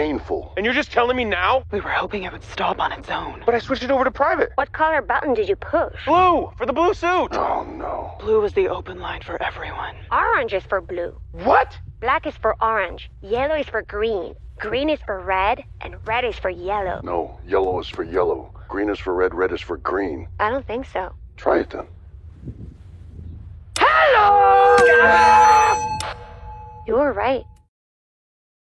painful. And you're just telling me now? We were hoping it would stop on its own. But I switched it over to private. What color button did you push? Blue! For the blue suit! Oh, no. Blue was the open line for everyone. Orange is for blue. What? Black is for orange. Yellow is for green. Green is for red. And red is for yellow. No, yellow is for yellow. Green is for red, red is for green. I don't think so. Try it then. Hello! You were right.